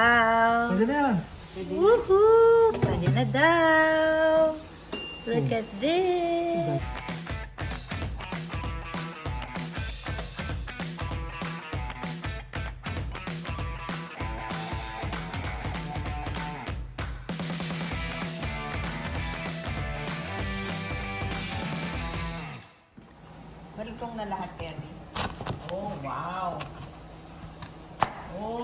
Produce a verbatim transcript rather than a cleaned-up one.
Wow! Pwede na yan. Woohoo! Pwede na daw! Look at this! Malutong na lahat, Kelly. Oh, wow! Oh,